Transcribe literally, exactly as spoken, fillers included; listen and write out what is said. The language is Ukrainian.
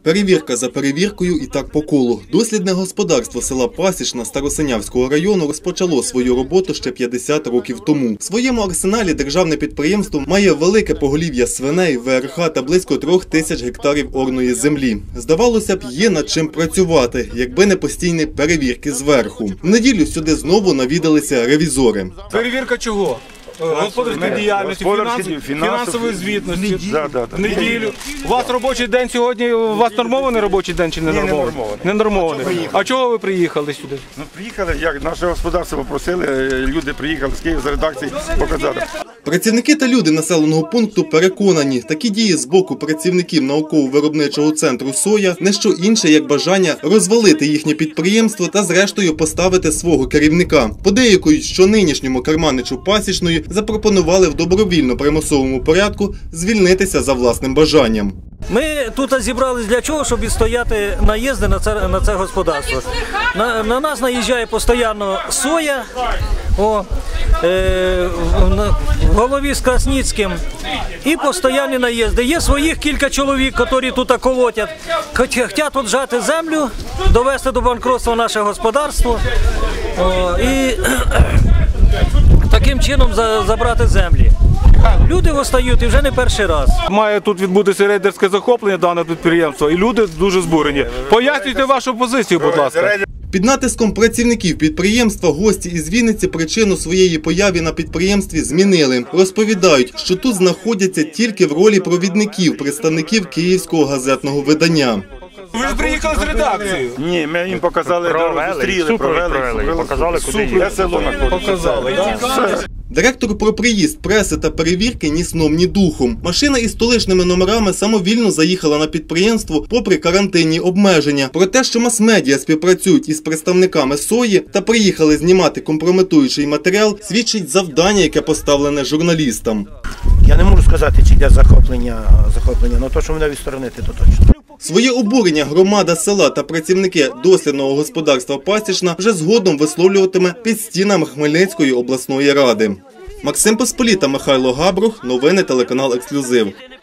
Перевірка за перевіркою і так по колу. Дослідне господарство села Пасічна Старосинявського району розпочало свою роботу ще п'ятдесят років тому. В своєму арсеналі державне підприємство має велике поголів'я свиней, ве ер ха та близько трьох тисяч гектарів орної землі. Здавалося б, є над чим працювати, якби не постійні перевірки зверху. В неділю сюди знову навідалися ревізори. Перевірка чого? Господарської діяльності, фінансової звітності, да, да, да. неділю. У вас робочий день сьогодні, у вас нормований робочий день чи не нормований? Не нормований. А чого ви приїхали сюди? Ну, приїхали, як наше господарство попросили, люди приїхали з Києва, з редакції показати. Працівники та люди населеного пункту переконані, такі дії з боку працівників науково-виробничого центру «Соя» – не що інше, як бажання розвалити їхнє підприємство та зрештою поставити свого керівника. Подеякують, що нинішньому керманичу Пасічної запропонували в добровільно-примусовому порядку звільнитися за власним бажанням. Ми тут зібрались для чого, щоб відстояти наїзди на це, на це господарство. На, на нас наїжджає постійно «Соя», о, е, в голові з Красніцьким, і постійні наїзди. Є своїх кілька чоловік, які тут колотять, хочуть отжати землю, довести до банкротства наше господарство о, і таким чином забрати землі. Люди встають і вже не перший раз. Має тут відбутися рейдерське захоплення даного підприємства, і люди дуже збурені. Пояснюйте вашу позицію, будь ласка. Під натиском працівників підприємства гості із Вінниці причину своєї появи на підприємстві змінили. Розповідають, що тут знаходяться тільки в ролі провідників, представників київського газетного видання. Ви ж приїхали з редакцією. Ні, ми їм показали, зустріли, провели, показали, куди є. Село показали. Директор про приїзд преси та перевірки ні сном, ні духом. Машина із столичними номерами самовільно заїхала на підприємство попри карантинні обмеження. Про те, що мас-медіа співпрацюють із представниками «Сої» та приїхали знімати компрометуючий матеріал, свідчить завдання, яке поставлене журналістам. Я не можу сказати, чи йде захоплення, захоплення, але то, що мене відсторонити, то точно. Своє обурення громада села та працівники дослідного господарства Пасічна вже згодом висловлюватиме під стінами Хмельницької обласної ради. Максим Посполіта, Михайло Габрух, новини телеканал «Ексклюзив».